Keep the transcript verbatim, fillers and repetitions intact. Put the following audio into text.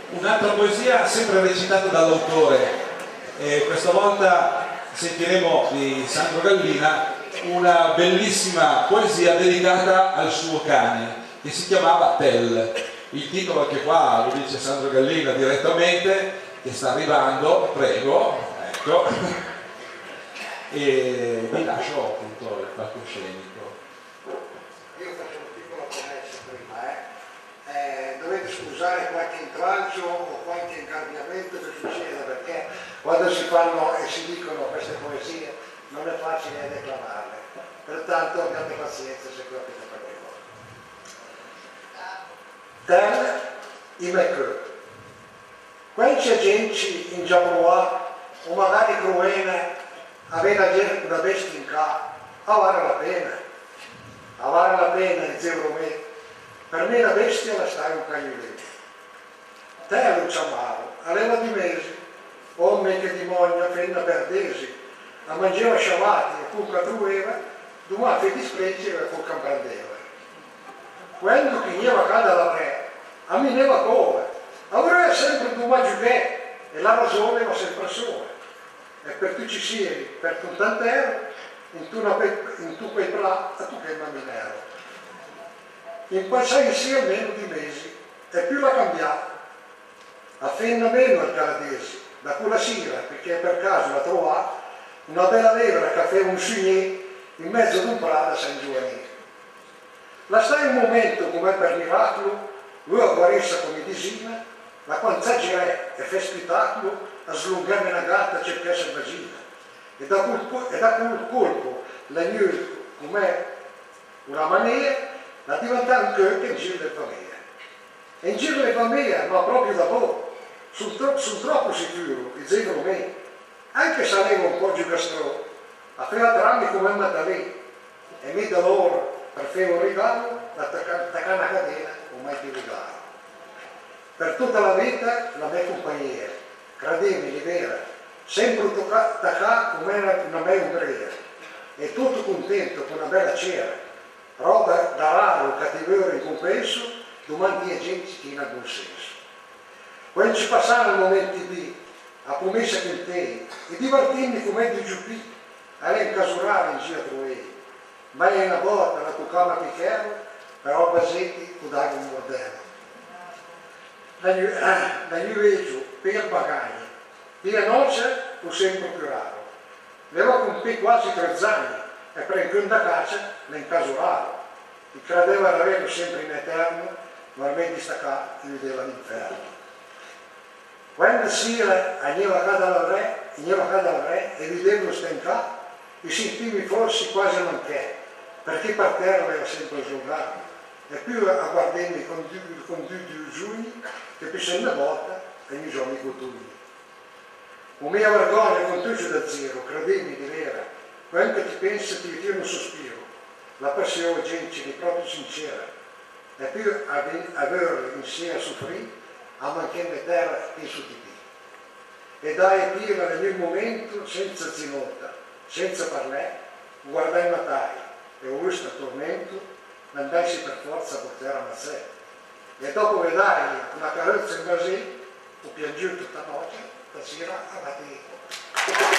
Un'altra poesia sempre recitata dall'autore, e questa volta sentiremo di Sandro Gallina una bellissima poesia dedicata al suo cane che si chiamava Tell. Il titolo anche qua lo dice Sandro Gallina direttamente, che sta arrivando, prego, ecco, e vi lascio appunto il palcoscenico. Io faccio una piccola promessa prima, eh. Eh, dovete scusare qualche intralcio o qualche incarniamento che succeda, perché quando si fanno e si dicono queste poesie non è facile declamarle, pertanto abbiate pazienza se capite qualche cosa. Tell i McCurry. Quando c'è gente in Giappone o magari cruena avere una bestia in casa, vale la pena, vale la pena il zero me. Per me la bestia la stai un cagnolino. Te lo chiamavo, aveva di mesi, uomo che dimogna fenna perdesi, la mangiava sciamati e cucca trueva, domani fe disprezzi e fu cambrandeva. Quando chi nieva cada la re, a me neva come, avrei sempre due giughe e la ragione va sempre sola. E per tu ci siedi, per un tantero, in tu, in tu quei pla, a tu che maminero. In passai insieme meno di mesi, e più la cambiata. Affenna meno al canadese, da quella sera, perché per caso la trovò, una bella levra che aveva un sugné in mezzo ad un prato a San Giovanni. La stai un momento come per miracolo, lui a guaressa come disina, la quantaggerà e fa spettacolo a slungare una gatta a cercare vagina. E da quel, e da quel colpo la gnù come una mania, la diventare un cœur che in giro le famiglie. E in giro le famiglie, ma proprio da voi, sono troppo, son troppo sicuro, il zero me, anche se avevo un po' di gastro, a fare drammi come Maddalena, e mi da loro per fare un regalo, attaccare una catena, o mai più regalo. Per tutta la vita la mia compagnia, credemi, di vera, sempre toccata come una mia ungheria, e tutto contento con una bella cera, roba da raro, cattiveria in compenso, domani è gente che non ha buon senso. Quando ci passano momenti di a promessa con te, e divertirmi come di giupì, a incasurare in giro trovi, ma è una volta la tua cama picchiero, però basetti tu dai un bordello. Da io vedo per bagagli, per noce ho sempre più raro. Levo con te quasi tre anni, e per in da caccia ne incasuravo. Chi credeva di averlo sempre in eterno, ma ormai distaccato e vedeva l'inferno. Quando si agneva cada la re, agneva cada la re e vedevo stencato, e sentivi forse quasi non che, perché per terra aveva sempre giocato. E più a guardarmi con due giugni, che più una volta e mi sono amico tu. La mia vergogna con tutti da zero, credemi di vera, quando ti pensi ti tira un sospiro, la passione gente di proprio sincera, e più aver insieme a soffrire, a manchare terra che su di te. E dai più nel mio momento, senza zinota, senza parlare, guardai matai, e questo tormento, andassi per forza a portare a sé. E dopo vedai una carrozza in basè, ho piangiuto tutta notte, stasera a battere.